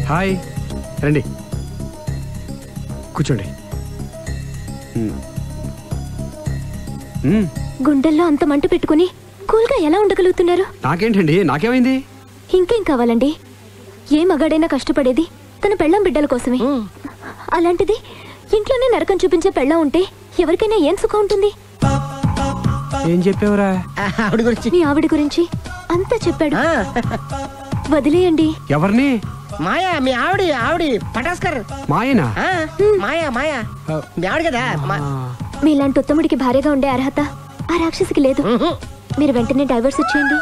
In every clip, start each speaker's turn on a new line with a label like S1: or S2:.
S1: Hi, రండి కూర్చోండి.
S2: గుండెల్లో అంత మంట పెట్టుకుని కూల్గా ఎలా ఉండగలుగుతున్నారు?
S1: నాకేంటండి, నాకేమైంది?
S2: ఇంకేం కావాలండి? ఏ మగాడైనా కష్టపడేది తన పెళ్ళాం బిడ్డల కోసమే. అలాంటిది ఇంట్లోనే నరకం చూపించే పెళ్ళాం ఉంటే ఎవరికైనా ఏం సుఖం ఉంటుంది?
S1: ఏం చెప్పావురా?
S2: మీ ఆవిడ గురించి అంతా చెప్పాడు. వదిలేయండి.
S1: ఎవరిని?
S3: మాయా, మీ ఆవిడ పటాస్కర్.
S1: మాయనా?
S3: మాయా మీ ఆవిడ కదా.
S2: మీలాంటి ఉత్తముడికి భార్యగా ఉండే అర్హత ఆ రాక్షసికి లేదు. మీరు వెంటనే డైవర్స్ ఇచ్చేయండి.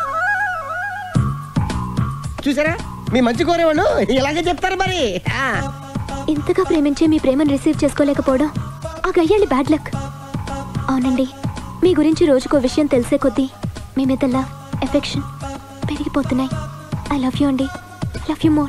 S3: చూసారా, మీ మంచి కోరేవాళ్ళు ఇలాగే చెప్తారు మరి.
S2: ఇంతగా ప్రేమించే మీ ప్రేమను రిసీవ్ చేసుకోలేకపోవడం ఆ గయ్యాలి బ్యాడ్ లక్. అవునండి, మీ గురించి రోజుకో విషయం తెలిసే కొద్దీ మీ మీద లవ్, ఎఫెక్షన్ పెరిగిపోతున్నాయి. ఐ లవ్ యూ అండి. I love you more.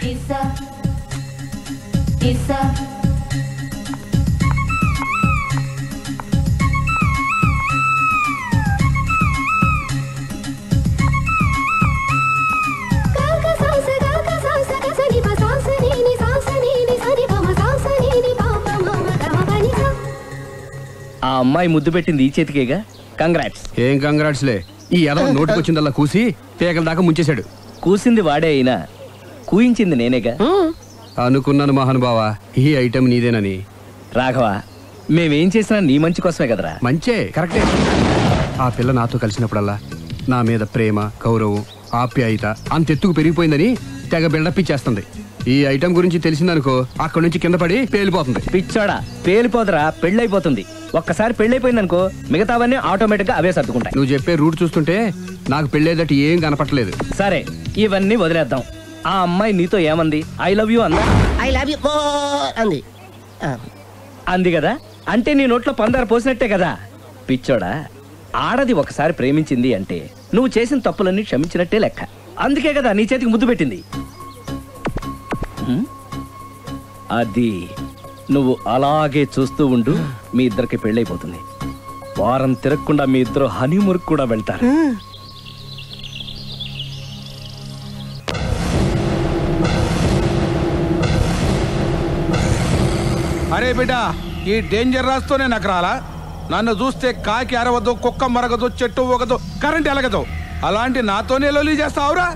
S4: ఆ అమ్మాయి ముద్దు పెట్టింది ఈ చేతికేగా. కంగ్రాట్స్.
S1: ఏం కంగ్రాట్స్లే, ఈ ఎదవ నోటికొచ్చిందల్లా కూసి పేకల దాకా ముంచేశాడు.
S4: కూసింది వాడే అయినా కూయించింది నేనేగా.
S1: అనుకున్నాను మహానుభావా, ఈ ఐటెం నీదేనని.
S4: రాఘవ, మేమేం చేసినా నీ మంచి కోసమే కదరా.
S1: మంచే, కరెక్టే. ఆ పిల్ల నాతో కలిసినప్పుడల్లా నా మీద ప్రేమ, గౌరవం, ఆప్యాయత అంతెత్తుకు పెరిగిపోయిందని తెగ బిల్డప్ ఇచ్చేస్తుంది. ఈ ఐటెం గురించి తెలిసిందనుకో, అక్కడి నుంచి కింద పడి పేలిపోతుంది.
S4: పిచ్చోడా, పేలిపోదరా, పెళ్ళైపోతుంది. ఒక్కసారి పెళ్ళైపోయిందనుకో మిగతావన్నీ ఆటోమేటిక్ గా అవే సర్దుకుంటాయి.
S1: నువ్వు చెప్పే రూట్ చూస్తుంటే నాకు పెళ్ళేదట ఏం కనపట్లేదు.
S4: సరే, ఇవన్నీ వదిలేద్దాం. ఆ అమ్మాయి నీతో ఏమంది? ఐ లవ్ యూ అందా?
S3: ఐ లవ్ యూ అంది.
S4: అంది కదా, అంటే నీ నోట్లో పందారు పోసినట్టే కదా. పిచ్చోడా, ఆడది ఒకసారి ప్రేమించింది అంటే నువ్వు చేసిన తప్పులన్నీ క్షమించినట్టే లెక్క. అందుకే కదా నీ చేతికి ముద్దు పెట్టింది. అది నువ్వు అలాగే చూస్తూ ఉండు, మీ ఇద్దరికి పెళ్ళైపోతుంది. వారం తిరగకుండా మీ ఇద్దరు హనీమూర్కి కూడా వెళ్తారు.
S5: అరే బిడ్డ, ఈ డేంజర్ రాస్తూనే నాకు రాలా? నన్ను చూస్తే కాకి అరవదు, కుక్క మరగదు, చెట్టు ఊగదు, కరెంట్ ఎలగదు. అలాంటి నాతోనే లొల్లి చేస్తావురా?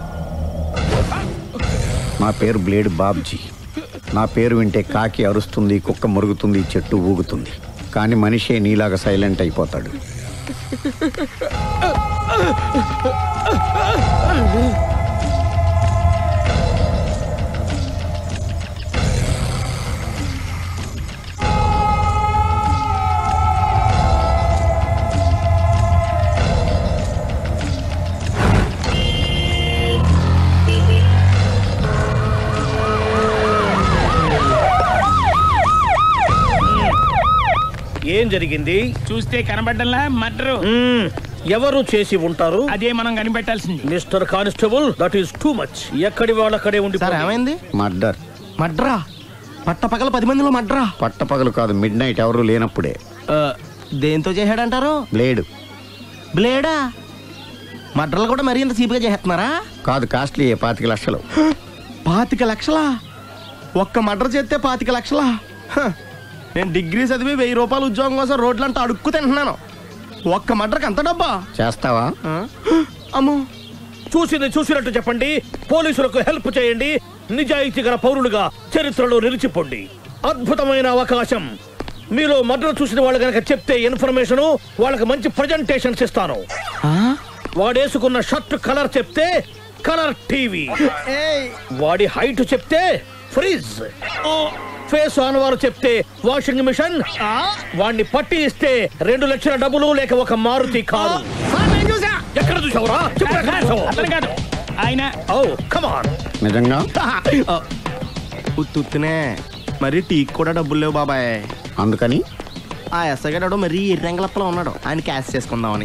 S6: నా పేరు బ్లేడ్ బాబ్జీ. నా పేరు వింటే కాకి అరుస్తుంది, కుక్క మురుగుతుంది, చెట్టు ఊగుతుంది. కానీ మనిషే నీలాగా సైలెంట్ అయిపోతాడు.
S7: ఏం జరిగింది?
S8: చూస్తే కనబడ్డంలా మర్డరు.
S7: ఎవరు చేసి ఉంటారు?
S8: అదే మనం కనిపెట్టాల్సింది.
S7: Mister constable, that is too much. ఎక్కడి వాళ్ళక్కడే ఉండి.
S3: ఏమైంది?
S6: మర్డర్.
S3: మడ్రా? పట్టపగల 10 మందిలో మడ్రా?
S6: పట్టపగలు కాదు, మిడ్ నైట్ ఎవరు లేనప్పుడే.
S3: దేంతో చేశాడంటారు?
S6: బ్లేడ్.
S3: బ్లేడా? మడ్రలు కూడా మరీ ఇంత చీప్గా చేస్తున్నారా?
S6: కాదు, కాస్ట్లీ 25 లక్షలు.
S3: 25 లక్షలా? ఒక్క మడ్ర చేస్తే 25 లక్షలా? నేను డిగ్రీ చదివి 1000 రూపాయలు ఉద్యోగం కోసం రోడ్లంతా అడుక్కు తింటున్నాను. ఒక్క మడ్రకు అంత డబ్బా?
S6: చేస్తావా?
S3: అమ్మో,
S7: చూసింది చూసినట్టు చెప్పండి. పోలీసులకు హెల్ప్ చేయండి. నిజాయితీ గల పౌరులుగా చరిత్రలో నిలిచిపోండి. అద్భుతమైన అవకాశం. మీలో మర్డర్ చూసిన వాళ్ళు కనుక చెప్తే ఇన్ఫర్మేషన్, వాళ్ళకి మంచి ప్రజెంటేషన్స్ ఇస్తాను. వాడేసుకున్న షర్ట్ కలర్ చెప్తే కలర్ టీవీ, వాడి హైట్ చెప్తే ఫ్రిజ్, ఫేస్ ఆన్ వారు చెప్తే వాషింగ్ మిషన్, వాడిని పట్టి ఇస్తే 2 లక్షల డబ్బులు లేక ఒక మారుతి కారు. ఎక్కడ చూసావురా?
S8: కాదు ఆయన.
S7: Oh come on.
S6: నిజంగా?
S3: ఉత్తునే మరి టీకి కూడా డబ్బులు లేవు బాబాయ్.
S6: అందుకని
S3: ఆ ఎస్ఐ గారు మరీ ఎర్రంగలప్పలో ఉన్నాడు, ఆయన క్యాష్ చేసుకుందామని.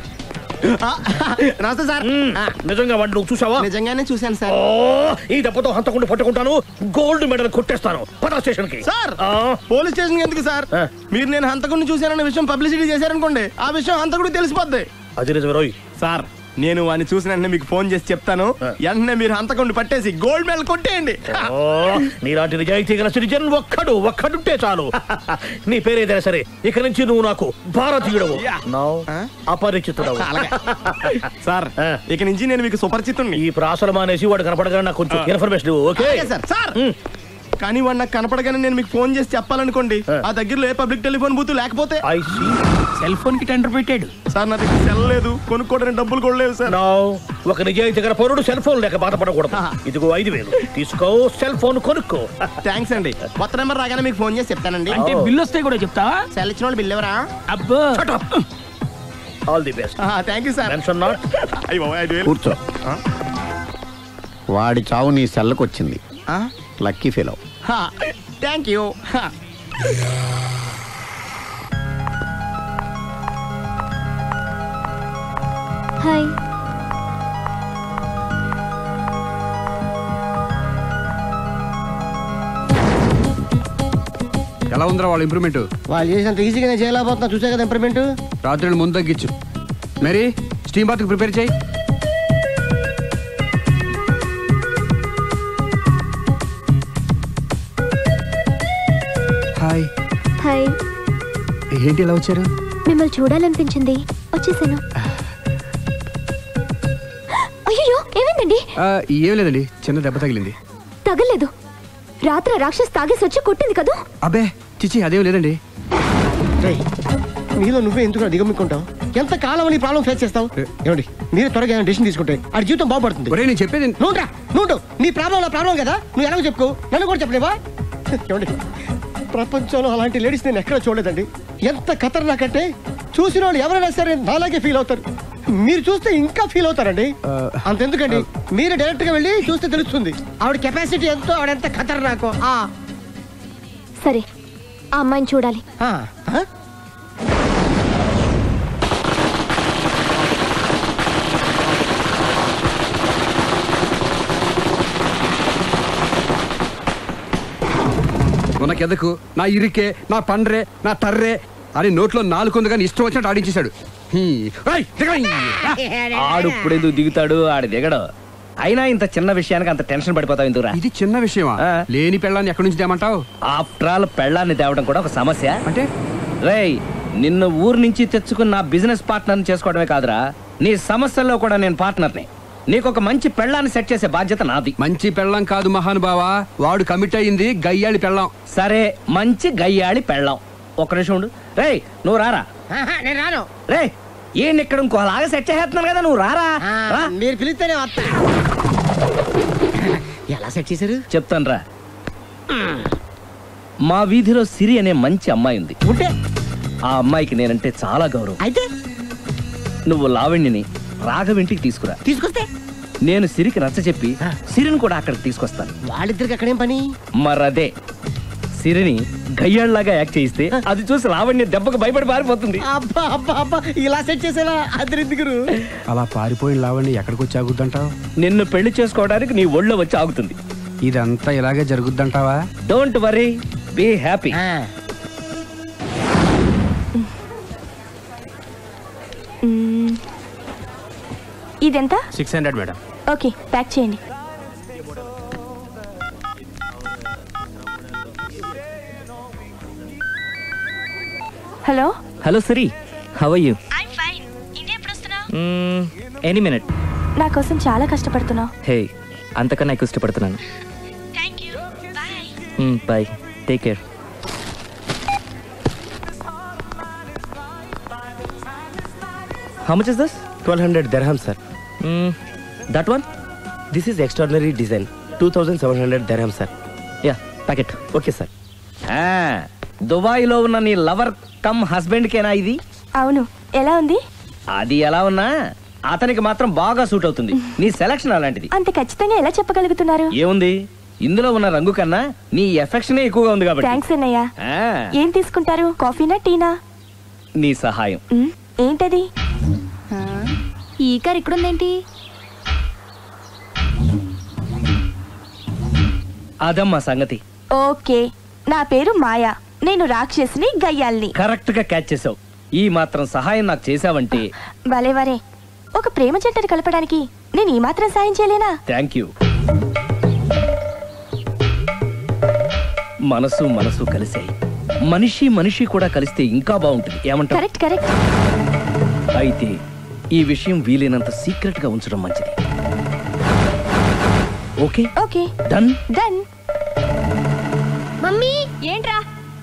S3: నమస్తే సార్.
S7: నిజంగా వాడిని నువ్వు చూసావా?
S3: నిజంగానే చూశాను సార్.
S7: ఈ దెబ్బతో హంతకుండా పట్టుకుంటాను, గోల్డ్ మెడల్ కొట్టేస్తాను. పటా స్టేషన్ కి.
S3: సార్, పోలీస్ స్టేషన్ ఎందుకు సార్? మీరు నేను హంతకుడిని చూశానన్న విషయం పబ్లిసిటీ చేశారనుకోండి, ఆ విషయం హంతకుడికి తెలిసిపోద్ది.
S7: అది నిజమే రోయ్.
S3: సార్, నేను వాడిని చూసిన వెంటనే మీకు ఫోన్ చేసి చెప్తాను. వెంటనే మీరు హంతకుండా పట్టేసి గోల్డ్ మెడల్ కొట్టేయండి.
S7: ఓ, నీలాంటి నిజాయితీ గల సిటిజన్ ఒక్కడుంటే చాలు. నీ పేరేదైనా సరే, ఇక నుంచి నువ్వు నాకు భారతీయుడవు, అపరిచితుడవు.
S3: సార్ ఇక నుంచి నేను మీకు సుపరిచితుణ్ణి.
S7: ఈ ప్రాసలు మానేసి వాడు కనపడగానే నాకు కొంచెం ఇన్ఫర్మేషన్ ఇవ్వు, ఓకే?
S3: సార్ కానీ వాడు నాకు కనపడగానే నేను మీకు ఫోన్ చేసి చెప్పాలనుకోండి, ఆ దగ్గరలో ఏ పబ్లిక్ టెలిఫోన్ బూత్ లేకపోతే.
S8: సెల్ ఫోన్ కి టెండర్ పెట్టాడు
S3: సార్ నా దగ్గర సెల్ లేదు, కొనుక్కోవడానికి డబ్బులు కూడా లేవు సార్.
S7: ఒక నిజాయితీ గల పౌరుడు సెల్ ఫోన్ లేక బాధపడకూడదు. ఇదిగో 5,000 తీసుకో, సెల్ ఫోన్ కొనుక్కో.
S3: థ్యాంక్స్ అండి. కొత్త నెంబర్ రాగానే మీకు ఫోన్ చేసి చెప్తానండి.
S8: అంటే బిల్లు వస్తే కూడా చెప్తావా?
S3: సెల్ ఇచ్చిన వాళ్ళు బిల్ ఎవరా?
S8: అబ్బో
S7: all the best.
S3: Thank you sir.
S7: Tension not.
S6: కూర్చో. వాడి చావు నీ సెల్లకు వచ్చింది. Lucky fellow.
S3: Thank you.
S2: Hi.
S1: ఎలా ఉందిరా వాళ్ళ ఇంప్రూవ్మెంట్?
S3: వాళ్ళు చేసినంత ఈజీగా నేను చేయలేకపోతున్నా, చూసే కదా ఇంప్రూవ్మెంట్.
S1: రాత్రి ముందు తగ్గించు. మరి స్టీమ్ బాత్ ప్రిపేర్ చేయి. హాయ్.
S2: హాయ్.
S1: ఏంటి ఎలా వచ్చారు?
S2: మిమ్మల్ని చూడాలనిపించింది, వచ్చేసాను. అయ్యో, ఏమైందండి?
S1: ఏం లేదండి, చిన్న దెబ్బ తగిలింది.
S2: తగలేదు. రాత్రి రాక్షస్ తాగేసి వచ్చి కొట్టింది కదా?
S1: అబ్బే చిచి, అదేం లేదండి.
S3: మీలో నువ్వే ఎందుకు దిగమ్ముకుంటావు? ఎంత కాలం నీ ప్రాబ్లం ఫేస్ చేస్తావు? ఏమండి మీరు త్వరగా డెసిషన్ తీసుకుంటే ఆడి జీవితం బాగుపడుతుంది.
S1: ఒరేయ్, నేను చెప్పేది
S3: నువ్వు నీ ప్రాబ్లం కదా, నువ్వు ఎలాగో చెప్పుకో, నన్ను కూడా చెప్పలేవా? ఏమండి ప్రపంచంలో అలాంటి లేడీస్ నేను ఎక్కడ చూడలేదండి. ఎంత ఖతర్నాకంటే చూసిన వాళ్ళు ఎవరైనా సరే నాలాగే ఫీల్ అవుతారు. మీరు చూస్తే ఇంకా ఫీల్ అవుతారండి. అంతెందుకండి, మీరు డైరెక్ట్ గా వెళ్ళి చూస్తే తెలుస్తుంది ఆవిడ కెపాసిటీ ఎంతో, ఆవిడెంత ఖతర్నాకో.
S2: సరే, ఆ అమ్మాయిని చూడాలి.
S1: మనకెదకు నా ఇరికే, నా పండ్రే, నా తర్రే అని నోట్లో నాలుగుంది కానీ ఇష్టం వచ్చినట్టు ఆడించేశాడు.
S4: ఆడు ఇప్పుడు ఎందుకు దిగుతాడు? ఆడు దిగడు. అయినా ఇంత చిన్న విషయానికి అంత టెన్షన్ పడిపోతావు ఎందుకురా?
S1: ఇది చిన్న విషయమా? లేని పెళ్ళాన్ని ఎక్కడి నుంచి తేమంటావు?
S4: ఆఫ్టర్ ఆల్ పెళ్ళాన్ని తేవడం కూడా ఒక సమస్య
S1: అంటే?
S4: రేయ్, నిన్ను ఊరు నుంచి తెచ్చుకున్న నా బిజినెస్ పార్ట్నర్ని చేసుకోవడమే కాదురా, నీ సమస్యల్లో కూడా నేను పార్ట్నర్ని. నీకు ఒక మంచి పెళ్ళాన్ని సెట్ చేసే బాధ్యత నాది.
S1: మంచి పెళ్ళం కాదు మహానుభావా, వాడు కమిట్ అయ్యింది గయ్యాళి పెళ్ళం.
S4: సరే, మంచి గయ్యాళి పెళ్ళాం. ఒక్క నిమిషం ఉండు. రేయ్, నువ్వు రారా.
S3: నేను రాను.
S4: రేయ్, ఈయన ఇక్కడ ఇంకోలాగా సెట్ చేస్తున్నాను కదా, నువ్వు రారా.
S3: మీరు పిలిస్తేనే వస్తా. ఎలా సెట్ చేశారు
S4: చెప్తాను రా. మా వీధిలో సిరి అనే మంచి అమ్మాయి ఉంది.
S3: ఉంటే
S4: ఆ అమ్మాయికి నేనంటే చాలా గౌరవం.
S3: అయితే
S4: నువ్వు లావణ్యని రాఘవింటికి తీసుకురా.
S3: తీసుకొస్తే
S4: నేను సిరికి నచ్చ చెప్పి సిరిని కూడా అక్కడికి తీసుకొస్తాను.
S3: వాళ్ళిద్దరికి అక్కడేం పని?
S4: మరదే, సిరిని గయ్యాళ్ళలాగా యాక్ట్ చేయిస్తే అది చూసి లావణ్య దెబ్బకు భయపడి పారిపోతుంది.
S3: అబ్బా అబ్బా అబ్బా, ఇలా సెట్ చేసేలా అద్దరెందుకు?
S1: అలా పారిపోయిన లావణ్ణి ఎక్కడికి వచ్చి ఆగుద్దంటావు?
S4: నిన్ను పెళ్లి చేసుకోవడానికి నీ ఒళ్ళో వచ్చి ఆగుతుంది.
S1: ఇదంతా ఇలాగే జరుగుద్దంటావా?
S4: Don't worry, be happy.
S2: ఇదెంత?
S7: 600 మేడం.
S2: ఓకే, ప్యాక్ చేయండి. Hello.
S9: Hello Siri, how are you?
S2: I am fine. India ఎప్పుడు వస్తున్నావు?
S9: Any minute.
S2: నా కోసం చాలా కష్టపడుతున్నావు.
S9: హే, అంతకన్నా ఎక్కువ ఇష్టపడుతున్నాను.
S2: Thank you. Bye.
S9: Bye, take care. How much is this?
S3: 1200 dirham, sir.
S9: That one?
S3: This is extraordinary design. 2700 dirham, sir.
S9: Yeah, pack it.
S3: Okay, sir.
S4: దుబాయ్లో ఉన్న నీ లవర్ కమ్ హస్బెండ్ కేనా ఇది?
S2: అవును. ఎలా ఉంది?
S4: అది ఎలా ఉన్నా అతనికి మాత్రం బాగా సూట్ అవుతుంది. నీ సెలక్షన్ అలాంటిది.
S2: అంత ఖచ్చితంగా ఎలా చెప్పగలుగుతున్నారు?
S4: ఏముంది, ఇందులో ఉన్న రంగు కన్నా నీ ఎఫెక్షనే ఎక్కువగా ఉంది కాబట్టి.
S2: థాంక్స్ అన్నయ్య. ఏం తీసుకుంటారు, కాఫీనా టీనా?
S4: నీ సహాయం.
S2: ఏంటది? ఈ కార్ ఇక్కడుందేంటి?
S4: అదమ్మా సంగతి.
S2: ఓకే, నా పేరు మాయా. నేను రాక్షసిని, గయ్యాల్ని.
S4: కరెక్ట్ గా క్యాచ్ చేసావు. ఈ మాత్రం సహాయం నాకు చేసావంటే.
S2: భలేవరే.
S10: ఒక ప్రేమ జంటను కలపడానికి నేను ఈ మాత్రం సాయం చేయలేనా?
S4: Thank you. మనసు మనసు కలిసాయి, మనిషి మనిషి కూడా కలిస్తే ఇంకా బాగుంటుంది. ఏమంటావు?
S10: Correct correct.
S4: అయితే ఈ విషయం వీలైనంత సీక్రెట్ గా ఉంచడం మంచిది. Okay
S10: okay
S4: done.
S10: Done.
S2: Mummy
S10: ఏంట్రా?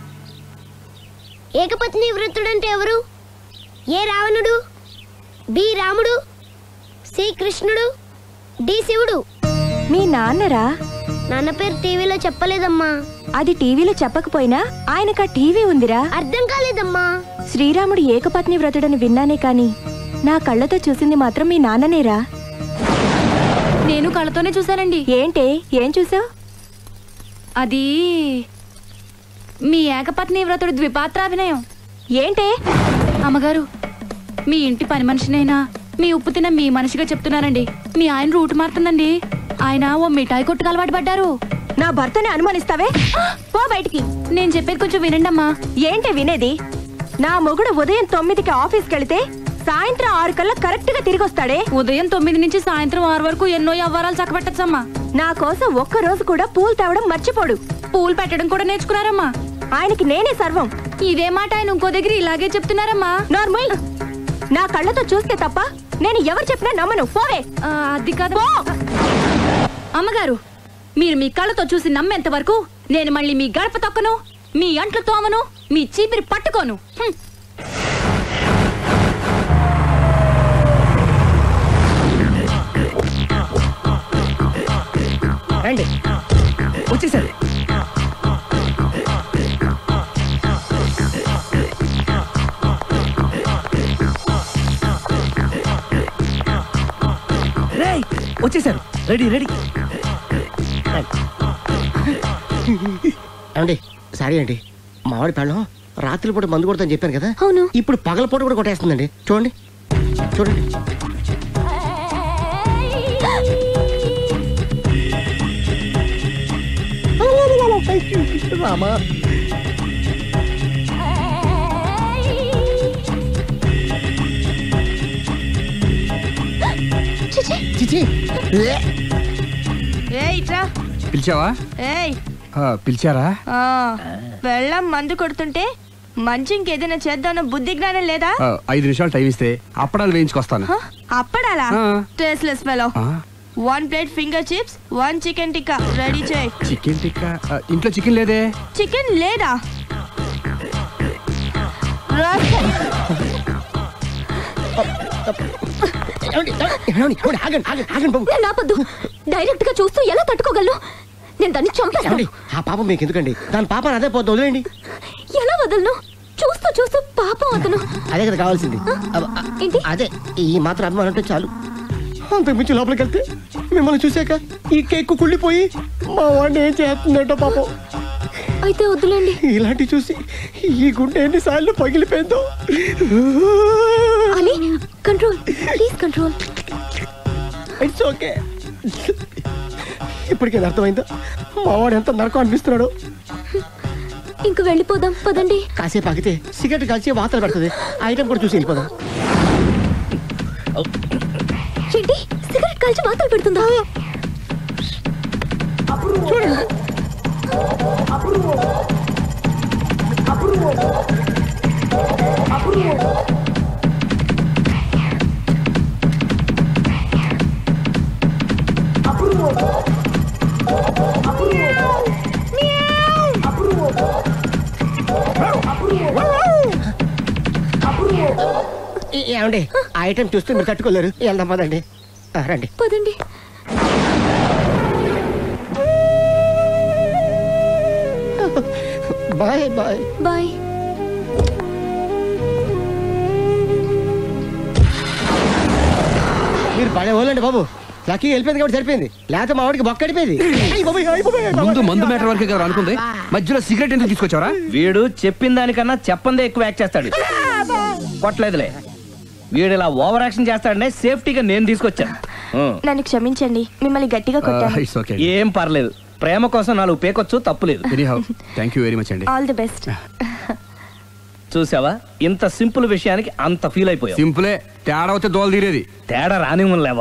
S2: ఏకపత్ని వృత్తుడంటే ఎవరు? ఏ రావణుడు, బి రాముడు, సి కృష్ణుడు, డి శివుడు.
S10: మీ నాన్నరా?
S2: నాన్న పేరు టీవీలో చెప్పలేదమ్మా.
S10: అది టీవీలో చెప్పకపోయినా ఆయనకా టీవీ ఉందిరా.
S2: అర్థం కాలేదమ్మా.
S10: శ్రీరాముడు ఏకపత్ని వ్రతుడని విన్నానే కాని నా కళ్ళతో చూసింది మాత్రం మీ నాన్ననేరా.
S2: నేను కళ్ళతోనే చూశానండి.
S10: ఏంటే ఏం చూసావు?
S2: అది మీ ఏకపత్ని వ్రతుడు ద్విపాత్రాభినయం.
S10: ఏంటే?
S2: అమ్మగారు, మీ ఇంటి పని మనిషినైనా మీ ఉప్పు తిన్న మీ మనిషిగా చెప్తున్నానండి. మీ ఆయన రూట్ మారుతుందండి. ఆయన ఓ మిఠాయి కొట్టుకు అలవాటు పడ్డారు.
S10: నా భర్తని అనుమానిస్తావే? పో బయటికి.
S2: నేను చెప్పేది కొంచెం వినండి అమ్మా.
S10: ఏంటే వినేది? నా మొగుడు ఉదయం 9కి ఆఫీస్కి వెళితే సాయంత్రం 6 కల్లా కరెక్ట్ గా తిరిగి వస్తాడే.
S2: ఉదయం 9 నుంచి సాయంత్రం 6 వరకు ఎన్నో వ్యవహారాలు చక్కబెట్టచ్చమ్మా.
S10: నా కోసం ఒక్క రోజు కూడా పూలు తేవడం మర్చిపోడు.
S2: పూలు పెట్టడం కూడా నేర్చుకున్నారమ్మా.
S10: ఆయనకి నేనే సర్వం.
S2: ఇదే మాట ఆయన ఇంకో దగ్గర ఇలాగే చెప్తున్నారమ్మా.
S10: నార్మల్. నా కళ్ళతో చూస్తే తప్ప నేను ఎవరు చెప్పినా నమ్మను. పోవే.
S2: అది కాదు అమ్మగారు, మీరు మీ కళ్ళతో చూసి నమ్మేంత వరకు నేను మళ్ళీ మీ గడప తొక్కను, మీ అంట్లు తోమను, మీ చీపిరి పట్టుకోను.
S3: రండి.
S4: వచ్చేసారు. వచ్చేసారు. Ready ready.
S3: ఏమండి సారీ అండి, మామిడి పెళ్ళం రాత్రిపూట మందు కొడతాను చెప్పాను కదా.
S2: అవును.
S3: ఇప్పుడు పగలపూట కూడా కొట్టేస్తుందండి. చూడండి చూడండి. రామా చిచి.
S1: పిలిచావా? పిలిచారా?
S10: వెళ్ళం మందు కొడుతుంటే మంచి ఇంకేదైనా చేద్దామన్న బుద్ధి జ్ఞానం లేదా?
S1: 5 నిమిషాలు టైం ఇస్తే అప్పడాలు వేయించుకొస్తాను.
S10: అప్పడాలా? Tasteless fellow. 1 plate finger chips, 1 chicken tikka ready చేయి.
S1: చికెన్ టిక్కా? ఇంట్లో చికెన్ లేదే.
S10: చికెన్ లేదా?
S2: నాపద్దు. డైరెక్ట్ గా చూస్తూ ఎలా తట్టుకోగలను? నేను దాన్ని చంపేస్తాను.
S3: ఆ పాపం మీకు ఎందుకండి? దాని పాపం అదే పోతుంది, వదిలేండి.
S2: ఎలా వదలను? చూస్తూ చూస్తూ పాపం అతను.
S3: అదే కదా కావాల్సింది.
S2: ఏంటి?
S3: అదే ఈ మాత్రం అభిమానం అంటే చాలు. అంతకు మించి లోపలికి వెళ్తే మిమ్మల్ని చూసాక ఈ కేక్ కుళ్ళిపోయి మా వాడిని ఏం చేస్తుందంటో పాపం.
S2: అయితే వద్దులేండి.
S3: ఇలాంటి చూసి ఈ గుండె ఎన్నిసార్లు పగిలిపోయిందో.
S2: Ali, control please, control.
S3: It's okay. ఇప్పటికేది అర్థమైందా మా వాడు ఎంత నరకం అనిపిస్తున్నాడు?
S2: ఇంక వెళ్ళిపోదాం పదండి.
S3: కాసేపు ఆగితే సిగరెట్ కాల్చి వాతలు పెడుతుంది. ఐటమ్ కూడా చూసి వెళ్ళిపోదాం.
S2: ఏంటి, సిగరెట్ కాల్చి వాతలు పెడుతుందా?
S3: చూడండి. ఏమండి ఆ ఐటమ్ చూస్తే మీరు తట్టుకోలేరు. వెళ్దాం పదండి. రండి
S2: పదండి.
S3: Bye bye
S2: bye.
S3: మీరు పడే వాళ్ళండి బాబు. లక్కీ వెళ్ళిపోయింది కాబట్టి సరిపోయింది, లేకపోతే మా వాడికి బొక్క అడిపోయింది.
S1: ముందు మందు మ్యాటర్ వరకే కదా అనుకుంది, మధ్యలో సిగరెట్ ఎందుకు తీసుకొచ్చావరా?
S4: వీడు చెప్పిన దానికన్నా చెప్పందే ఎక్కువ యాక్ట్ చేస్తాడు. కొట్టలేదులే, వీడు ఇలా ఓవర్ యాక్షన్ చేస్తాడనే సేఫ్టీగా నేను తీసుకొచ్చాను.
S10: నన్ను క్షమించండి, మిమ్మల్ని గట్టిగా కొట్టాను.
S4: ఏం పర్లేదు, ప్రేమ కోసం 4 పేకొచ్చు, తప్పులేదు.
S1: థ్యాంక్ యూ వెరీ మచ్ అండి.
S10: All the best.
S4: చూసావా, ఇంత సింపుల్ విషయానికి అంత ఫీల్ అయిపోయావు.
S1: సింపులే, తేడా అవుతే దోలు తీరేది.
S4: తేడా రానివ్వలేవా?